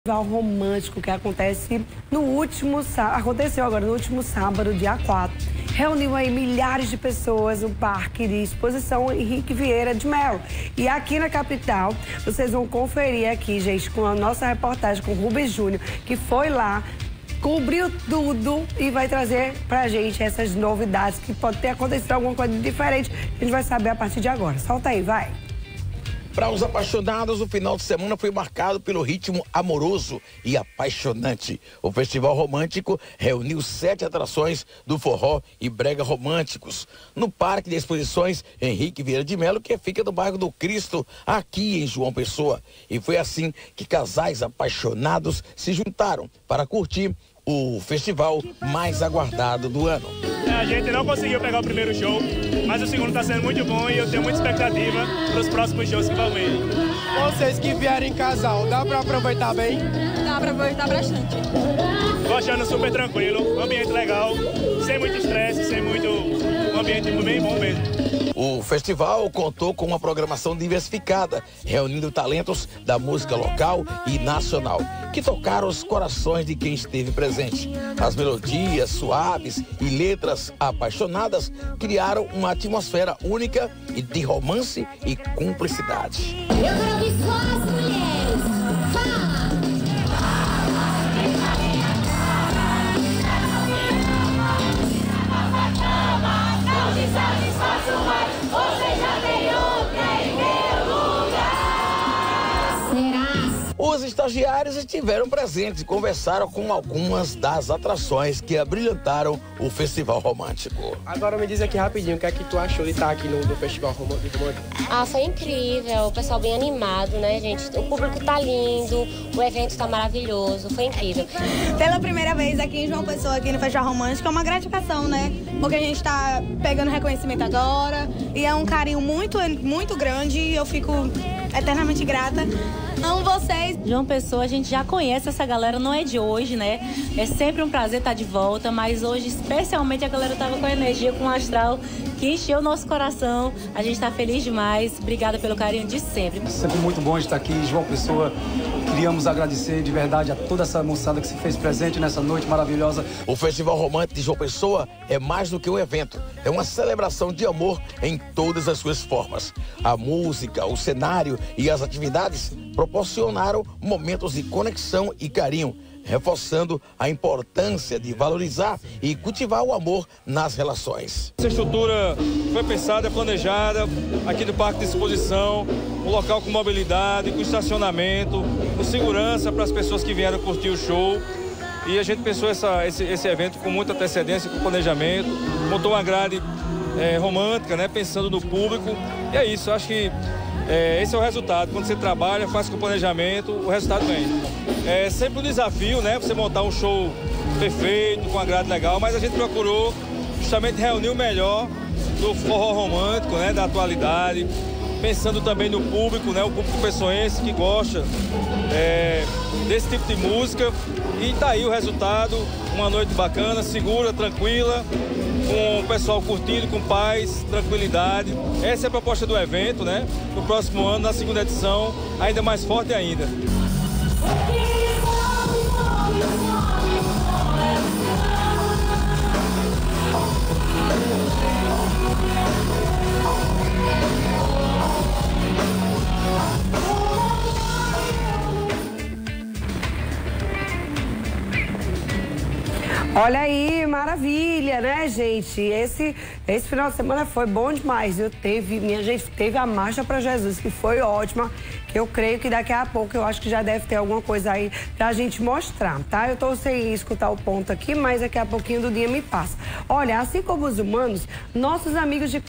Festival romântico que aconteceu agora no último sábado, dia 4. Reuniu aí milhares de pessoas no Parque de Exposição Henrique Vieira de Mello. E aqui na capital, vocês vão conferir aqui, gente, com a nossa reportagem com o Rubens Júnior, que foi lá, cobriu tudo e vai trazer pra gente essas novidades, que pode ter acontecido alguma coisa diferente. A gente vai saber a partir de agora. Solta aí, vai! Para os apaixonados, o final de semana foi marcado pelo ritmo amoroso e apaixonante. O Festival Romântico reuniu 7 atrações do forró e brega românticos no Parque de Exposições Henrique Vieira de Mello, que fica no bairro do Cristo, aqui em João Pessoa. E foi assim que casais apaixonados se juntaram para curtir o festival mais aguardado do ano. A gente não conseguiu pegar o primeiro show, mas o segundo está sendo muito bom e eu tenho muita expectativa para os próximos shows que vão vir. Vocês que vierem em casal, dá para aproveitar bem? Dá para aproveitar bastante. Tô achando super tranquilo, um ambiente legal, sem muito estresse, um ambiente bem bom mesmo. O festival contou com uma programação diversificada, reunindo talentos da música local e nacional, que tocaram os corações de quem esteve presente. As melodias suaves e letras apaixonadas criaram uma atmosfera única e de romance e cumplicidade. Eu quero ouvir só as mulheres. Fala! Os estagiários estiveram presentes e conversaram com algumas das atrações que abrilhantaram o Festival Romântico. Agora me diz aqui rapidinho, o que é que tu achou de estar aqui no Festival Romântico? Ah, foi incrível, o pessoal bem animado, né, gente? O público tá lindo, o evento tá maravilhoso, foi incrível. Pela primeira vez aqui em João Pessoa, aqui no Festival Romântico, é uma gratificação, né? Porque a gente tá pegando reconhecimento agora e é um carinho muito, muito grande e eu fico eternamente grata. Amo vocês. João Pessoa, a gente já conhece essa galera, não é de hoje, né? É sempre um prazer estar de volta, mas hoje, especialmente, a galera tava com energia, com um astral que encheu o nosso coração. A gente tá feliz demais. Obrigada pelo carinho de sempre. Sempre muito bom estar aqui em João Pessoa. Queríamos agradecer de verdade a toda essa moçada que se fez presente nessa noite maravilhosa. O Festival Romântico de João Pessoa é mais do que um evento. É uma celebração de amor em todas as suas formas. A música, o cenário e as atividades proporcionaram momentos de conexão e carinho, reforçando a importância de valorizar e cultivar o amor nas relações. Essa estrutura foi pensada, planejada aqui do Parque de Exposição, um local com mobilidade, com estacionamento, com segurança para as pessoas que vieram curtir o show. E a gente pensou esse evento com muita antecedência, com planejamento, montou uma grade romântica, né, pensando no público. E é isso, acho que esse é o resultado. Quando você trabalha, faz com planejamento, o resultado vem. É sempre um desafio, né? Você montar um show perfeito, com uma grade legal, mas a gente procurou justamente reunir o melhor do forró romântico, né? Da atualidade, pensando também no público, né? O público pessoense que gosta desse tipo de música. E tá aí o resultado, uma noite bacana, segura, tranquila, com o pessoal curtindo, com paz, tranquilidade. Essa é a proposta do evento, né? No próximo ano, na segunda edição, ainda mais forte ainda. Olha aí, maravilha, né, gente? Esse final de semana foi bom demais. Minha gente, teve a Marcha para Jesus, que foi ótima. Eu creio que daqui a pouco eu acho que já deve ter alguma coisa aí pra gente mostrar, tá? Eu tô sem escutar o ponto aqui, mas daqui a pouquinho do dia me passa. Olha, assim como os humanos, nossos amigos de